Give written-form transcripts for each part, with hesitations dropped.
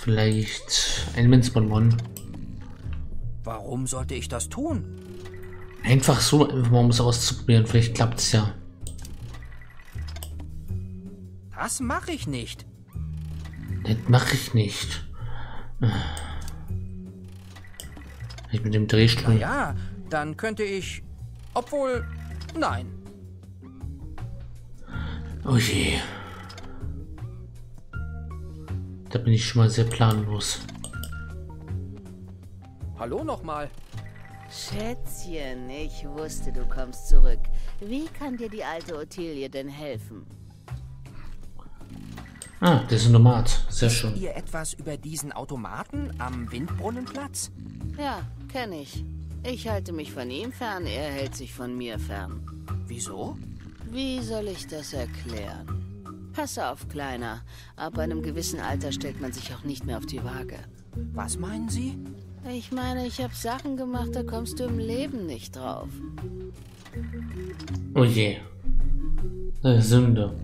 Vielleicht ein Minzbonbon. Warum sollte ich das tun? Einfach so, um es auszuprobieren. Vielleicht klappt es ja. Das mache ich nicht. Das mache ich nicht. Ich mit dem Drehstuhl. Ja, dann könnte ich... Obwohl... Nein. Oh je. Da bin ich schon mal sehr planlos. Hallo nochmal. Schätzchen, ich wusste, du kommst zurück. Wie kann dir die alte Ottilie denn helfen? Ah, der ist ein Nomad. Sehr Wisst schön. ihr etwas über diesen Automaten am Windbrunnenplatz? Ja, kenne ich. Ich halte mich von ihm fern, er hält sich von mir fern. Wieso? Wie soll ich das erklären? Pass auf, Kleiner. Ab einem gewissen Alter stellt man sich auch nicht mehr auf die Waage. Was meinen Sie? Ich meine, ich habe Sachen gemacht, da kommst du im Leben nicht drauf. Oh je. Sünde.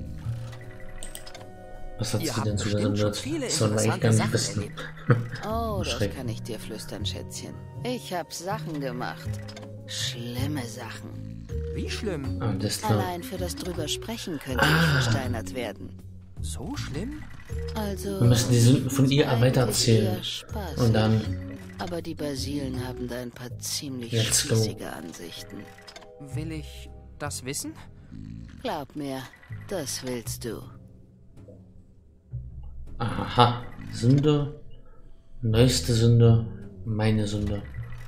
Was hat Ihr sie denn habt zu der bestimmt schon Sünde? viele Das soll man eigentlich gar interessante nicht Sachen wissen. Oh, das Schreck. kann ich dir flüstern, Schätzchen. Ich habe Sachen gemacht. Schlimme Sachen. Wie schlimm? Ah, das ist klar. Allein für das drüber sprechen könnte ich versteinert werden. So schlimm? Also... Wir müssen die Sünden von ihr eigentlich weitererzählen. eher Spaß. Und dann... Aber die Basilen haben da ein paar ziemlich Let's go. spießige Ansichten. Will ich das wissen? Glaub mir, das willst du. Aha. Sünde. Neueste Sünde. Meine Sünde.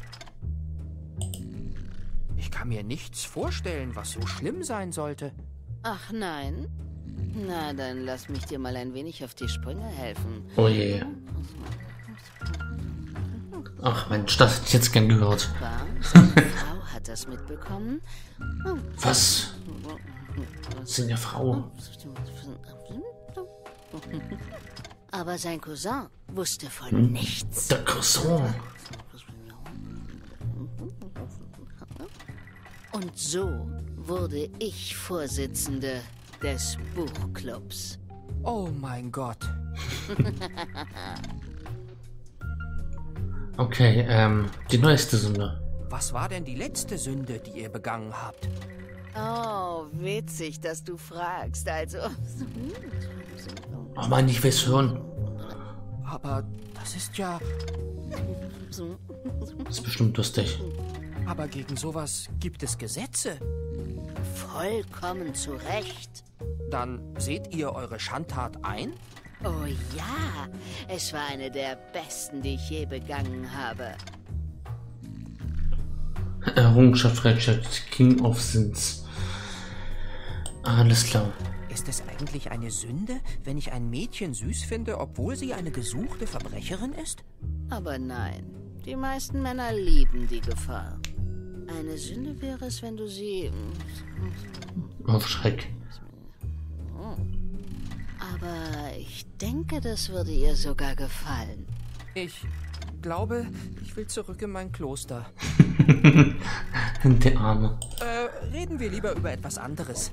Ich kann mir nichts vorstellen, was so schlimm sein sollte. Ach nein? Na, dann lass mich dir mal ein wenig auf die Sprünge helfen. Oh je. Ach Mensch, das hätte ich jetzt gern gehört. War? Seine Frau hat das mitbekommen? Was? Das sind ja Frau. Aber sein Cousin wusste von nichts. Der Cousin. Und so wurde ich Vorsitzende des Buchclubs. Oh mein Gott. Okay, die neueste Sünde. Was war denn die letzte Sünde, die ihr begangen habt? Oh, witzig, dass du fragst. Also... Oh Mann, ich will's hören. Aber das ist ja... Das ist bestimmt lustig. Aber gegen sowas gibt es Gesetze. Vollkommen zu Recht. Dann seht ihr eure Schandtat ein? Oh ja, es war eine der besten, die ich je begangen habe. Errungenschaft Rechtschaft, King of Sins. Alles klar. Ist es eigentlich eine Sünde, wenn ich ein Mädchen süß finde, obwohl sie eine gesuchte Verbrecherin ist? Aber nein, die meisten Männer lieben die Gefahr. Eine Sünde wäre es, wenn du sie... Auf Schreck. Aber ich denke, das würde ihr sogar gefallen. Ich glaube, ich will zurück in mein Kloster. Der Arme. Reden wir lieber über etwas anderes.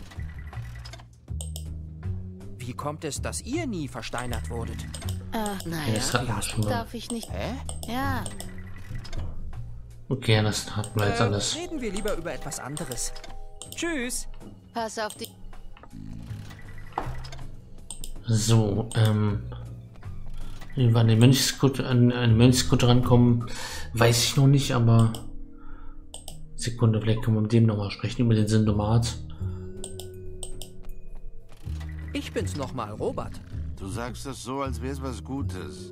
Wie kommt es, dass ihr nie versteinert wurdet? Ja, Naja, das hatten wir schon mal. darf ich nicht... Hä? Ja, Okay, das hatten wir jetzt alles. Reden wir lieber über etwas anderes. Tschüss. pass auf die... So, wie wir an den Mönchskutte, an eine Mönchskutte rankommen, weiß ich noch nicht, aber Sekunde, vielleicht können wir mit dem nochmal sprechen, über den Syndomat. Ich bin's nochmal, Robert. Du sagst das so, als wäre es was Gutes.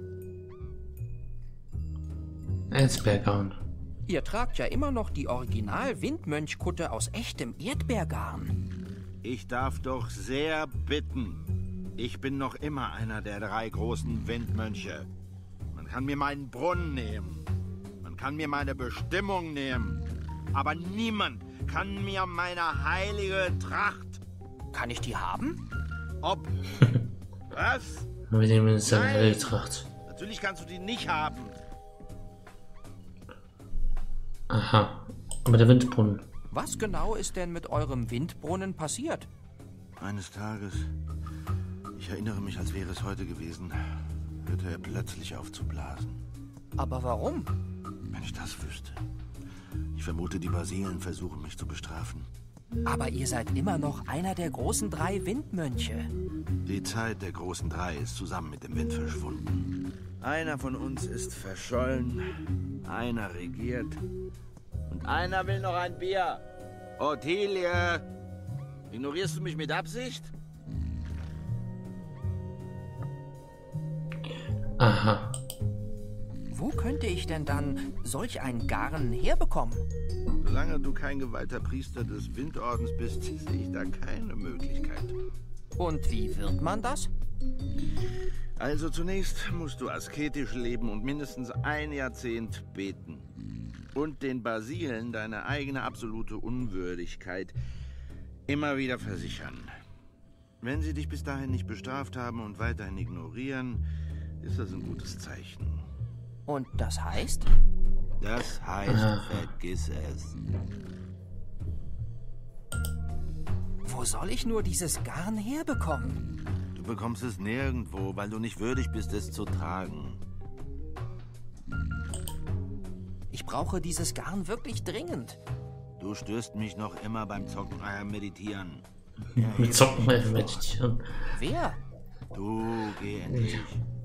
Erzbergarn. Ihr tragt ja immer noch die Original-Windmönchkutte aus echtem Erdbeergarn. Ich darf doch sehr bitten. Ich bin noch immer einer der 3 großen Windmönche. Man kann mir meinen Brunnen nehmen. Man kann mir meine Bestimmung nehmen. Aber niemand kann mir meine heilige Tracht. Kann ich die haben? Ob. Was? Wir nehmen uns seine Nein. Helletracht. Natürlich kannst du die nicht haben. Aha. Aber der Windbrunnen. Was genau ist denn mit eurem Windbrunnen passiert? Eines Tages, ich erinnere mich, als wäre es heute gewesen, hörte er plötzlich auf zu blasen. Aber warum? Wenn ich das wüsste. Ich vermute, die Basilen versuchen mich zu bestrafen. Aber ihr seid immer noch einer der großen 3 Windmönche. Die Zeit der großen 3 ist zusammen mit dem Wind verschwunden. Einer von uns ist verschollen, einer regiert und einer will noch ein Bier. Ottilie, ignorierst du mich mit Absicht? Aha. Wo könnte ich denn dann solch ein Garn herbekommen? Solange du kein geweihter Priester des Windordens bist, sehe ich da keine Möglichkeit. Und wie wird man das? Also zunächst musst du asketisch leben und mindestens 1 Jahrzehnt beten. Und den Basilen deine eigene absolute Unwürdigkeit immer wieder versichern. Wenn sie dich bis dahin nicht bestraft haben und weiterhin ignorieren, ist das ein gutes Zeichen. Und das heißt? Das heißt, vergiss es. Wo soll ich nur dieses Garn herbekommen? Du bekommst es nirgendwo, weil du nicht würdig bist, es zu tragen. Ich brauche dieses Garn wirklich dringend. Du störst mich noch immer beim Zocken, meditieren. Mit Zocken meditieren. Wer? Du, geh endlich.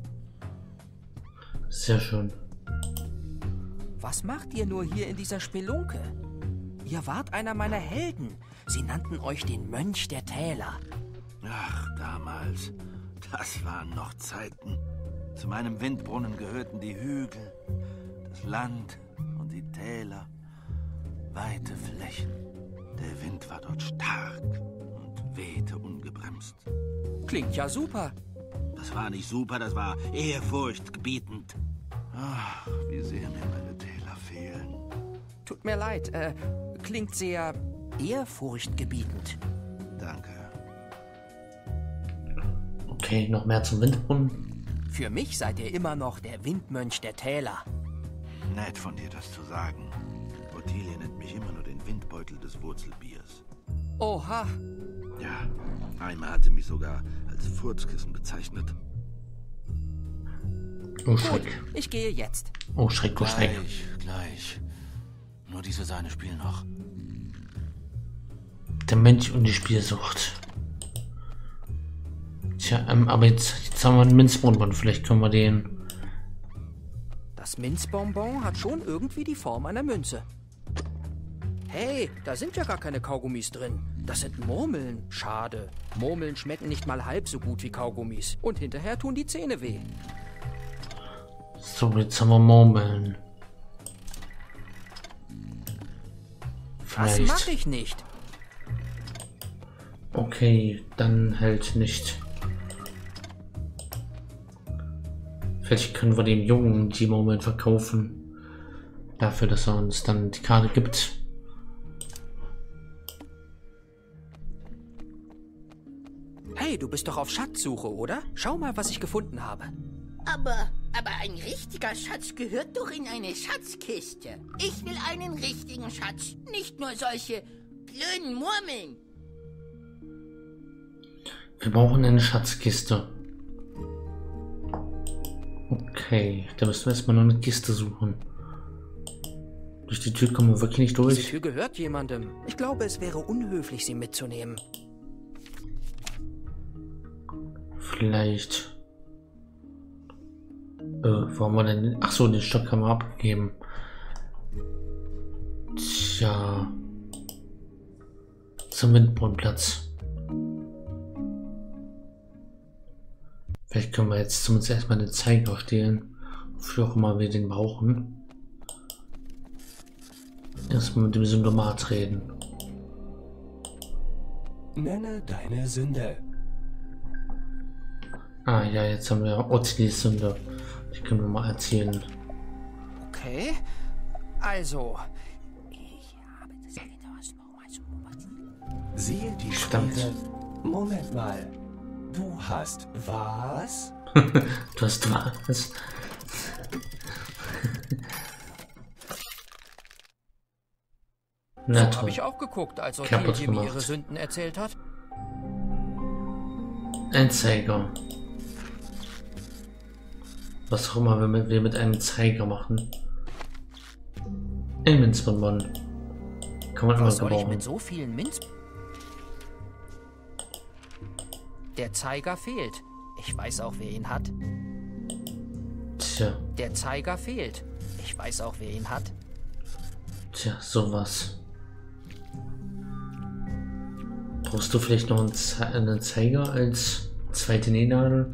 Sehr schön. Was macht ihr nur hier in dieser Spelunke? Ihr wart einer meiner Helden. Sie nannten euch den Mönch der Täler. Ach, damals. Das waren noch Zeiten. Zu meinem Windbrunnen gehörten die Hügel, das Land und die Täler. Weite Flächen. Der Wind war dort stark und wehte ungebremst. Klingt ja super. Das war nicht super, das war ehrfurchtgebietend. Ach, wie sehr mir meine Täler fehlen. Tut mir leid, klingt sehr ehrfurchtgebietend. Danke. Okay, noch mehr zum Windbrunnen. Für mich seid ihr immer noch der Windmönch der Täler. Nett von dir, das zu sagen. Ottilie nennt mich immer nur den Windbeutel des Wurzelbiers. Oha. Ja, einmal hatte mich sogar als Furzkissen bezeichnet. Oh, Gut, Schreck. ich gehe jetzt. Oh, Schreck, oh, Schreck. Gleich. Nur diese Sahne spielen noch. Der Mensch und die Spielsucht. Tja, aber jetzt haben wir einen Minzbonbon. Vielleicht können wir den... Das Minzbonbon hat schon irgendwie die Form einer Münze. Hey, da sind ja gar keine Kaugummis drin. Das sind Murmeln. Schade. Murmeln schmecken nicht mal halb so gut wie Kaugummis. Und hinterher tun die Zähne weh. So, jetzt haben wir Murmeln. Das Vielleicht. mache ich nicht. Okay, dann halt nicht. Vielleicht können wir dem Jungen die Murmeln verkaufen. Dafür, dass er uns dann die Karte gibt. Hey, du bist doch auf Schatzsuche, oder? Schau mal, was ich gefunden habe. Aber ein richtiger Schatz gehört doch in eine Schatzkiste. Ich will einen richtigen Schatz, nicht nur solche blöden Murmeln. Wir brauchen eine Schatzkiste. Okay, da müssen wir erstmal noch eine Kiste suchen. Durch die Tür kommen wir wirklich nicht Diese durch. Tür gehört jemandem. Ich glaube, es wäre unhöflich, sie mitzunehmen. Vielleicht. Wo haben wir denn? Ach so, den Stock haben wir abgegeben. Tja. Zum Windbrunnenplatz. Vielleicht können wir jetzt zumindest erstmal den Zeiger stehlen. Wofür auch immer wir den brauchen. Erstmal mit dem Syndomat reden. Nenne deine Sünde. Ah ja, jetzt haben wir Ottilis Sünde. Die können wir mal erzählen. Okay, also... Ich habe das etwas nochmal so beobachtet. Siehe die Verdammt. Spiele. Moment mal. Du hast was? Du hast was? Na So habe toll. ich auch geguckt, als Kaputt Ottilie mir ihre gemacht. Sünden erzählt hat. Ein Zeiger. Was auch immer wir mit einem Zeiger machen. Ein Minzbonbon. Kann man immer Was soll ich gebrauchen. mit so vielen Minz... Der Zeiger fehlt. Ich weiß auch, wer ihn hat. Tja, Der Zeiger fehlt. Ich weiß auch, wer ihn hat. tja, sowas. Brauchst du vielleicht noch einen Zeiger als zweite Nähnadel?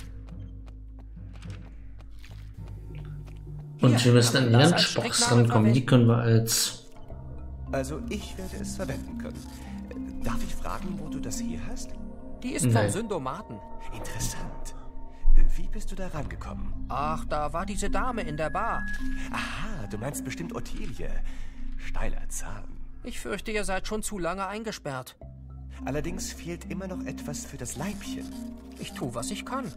Und Hier, wir müssen kann an man die das als Lunchbox Stricknadel rankommen. Die können wir als... Also ich werde es verwenden können. Darf ich fragen, wo du das hier hast? Die ist vom Nein. Syndomaten. Interessant. Wie bist du da rangekommen? Ach, da war diese Dame in der Bar. Aha, du meinst bestimmt Ottilie. Steiler Zahn. Ich fürchte, ihr seid schon zu lange eingesperrt. Allerdings fehlt immer noch etwas für das Leibchen. Ich tue, was ich kann.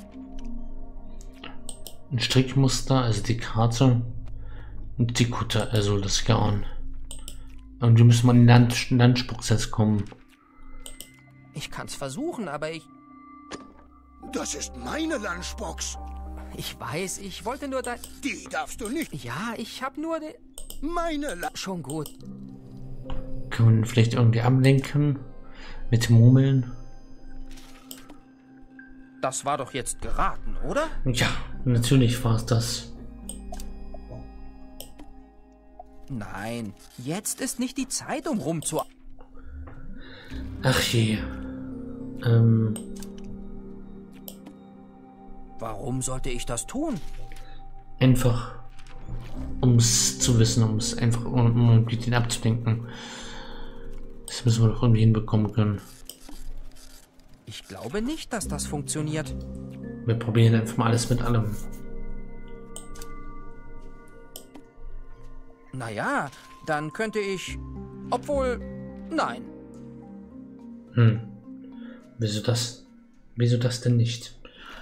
Ein Strickmuster, also die Karte und die Kutte, also das Garn. Und wir müssen mal in die Lunchbox jetzt kommen. Ich kann's versuchen, aber ich... Das ist meine Lunchbox. Ich weiß, ich wollte nur da... Die darfst du nicht. Ja, ich hab nur... Meine Schon gut. Können wir vielleicht irgendwie ablenken? Mit Murmeln? Das war doch jetzt geraten, oder? Ja, natürlich war es das. Nein, jetzt ist nicht die Zeit, um rumzu... Ach je. Warum sollte ich das tun? Einfach, um es zu wissen, um es einfach um den abzudenken. Das müssen wir doch irgendwie hinbekommen können. Ich glaube nicht, dass das funktioniert. Wir probieren einfach mal alles mit allem. Naja, dann könnte ich... Obwohl... Nein. Wieso das? Wieso das denn nicht?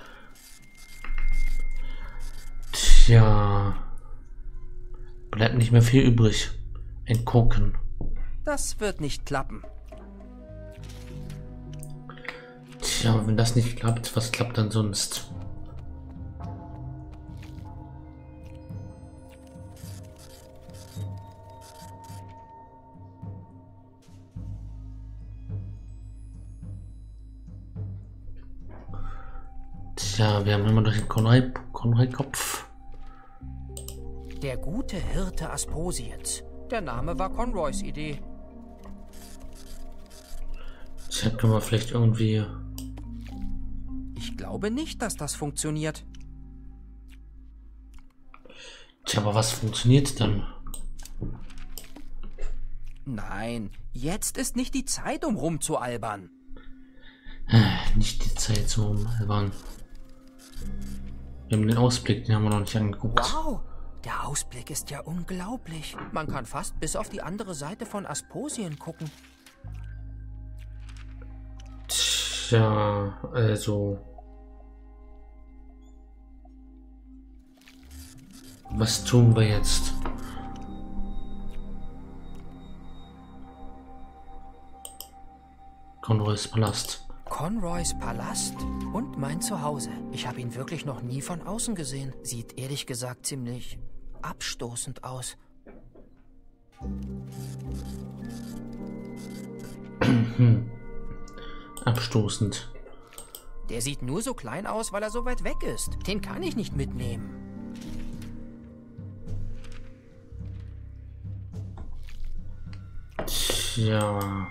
Tja. Bleibt nicht mehr viel übrig. Entgucken. Das wird nicht klappen. Tja, wenn das nicht klappt, was klappt dann sonst? Tja, wir haben immer noch den Konrad-Kopf. Der gute Hirte Asposiens. Der Name war Conroys Idee. Tja, können wir vielleicht irgendwie... Ich glaube nicht, dass das funktioniert. Tja, aber was funktioniert dann? Nein, jetzt ist nicht die Zeit, um rumzualbern. Nicht die Zeit zum Albern. Wir haben den Ausblick, den haben wir noch nicht angeguckt. Wow, der Ausblick ist ja unglaublich. Man kann fast bis auf die andere Seite von Asposien gucken. Tja, also... Was tun wir jetzt? Conroys Palast. Conroys Palast und mein Zuhause. Ich habe ihn wirklich noch nie von außen gesehen. Sieht ehrlich gesagt ziemlich abstoßend aus. Abstoßend. Der sieht nur so klein aus, weil er so weit weg ist. Den kann ich nicht mitnehmen. Tja.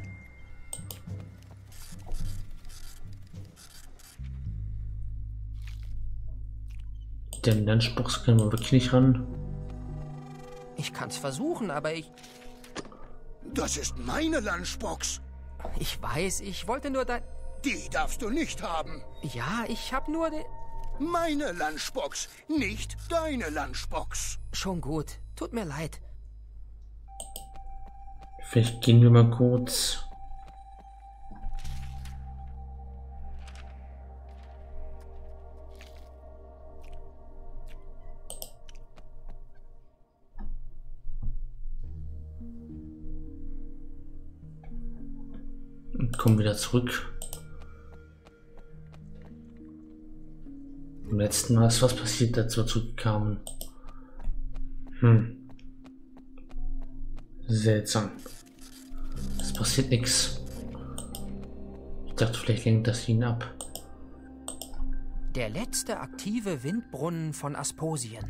Den Lunchbox können wir wirklich nicht ran. Ich kann's versuchen, aber ich Das ist meine Lunchbox. weiß, ich wollte nur da... Die darfst du nicht haben. Ja, ich hab nur... Meine Lunchbox, nicht deine Lunchbox. Schon gut. Tut mir leid. Vielleicht gehen wir mal kurz. Und kommen wieder zurück. Beim letzten Mal ist was passiert, als wir zurückkamen. Seltsam. Es passiert nichts. Ich dachte, vielleicht lenkt das ihn ab. Der letzte aktive Windbrunnen von Asposien.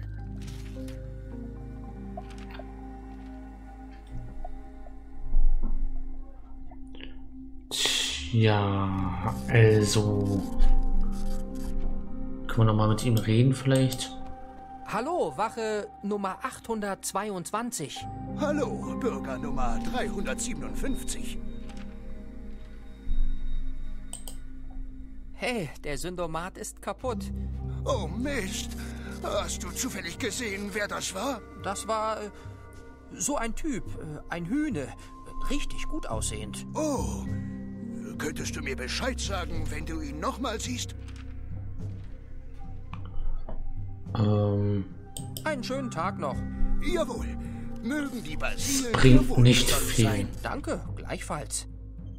Ja, also... Können wir nochmal mit ihm reden vielleicht? Hallo, Wache Nummer 822. Hallo, Bürger Nummer 357. Hey, der Syndomat ist kaputt. Oh Mist. Hast du zufällig gesehen, wer das war? Das war so ein Typ, ein Hühne. Richtig gut aussehend. Oh. Könntest du mir Bescheid sagen, wenn du ihn nochmal siehst? Einen schönen Tag noch. Jawohl. Mögen die Basilen Bringt dir nicht wohlgesonnen viel. sein. Danke, gleichfalls.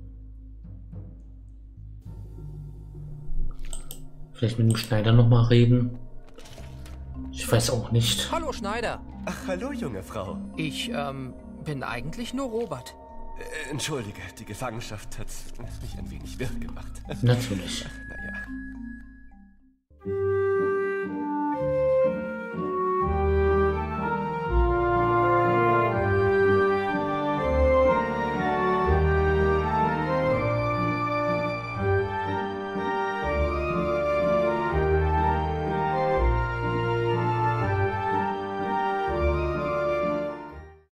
Vielleicht mit dem Schneider nochmal reden. Ich weiß auch nicht. Hallo, Schneider. Ach, hallo, junge Frau. Ich, bin eigentlich nur Robert. Entschuldige, die Gefangenschaft hat mich ein wenig wirr gemacht. Natürlich. Nein.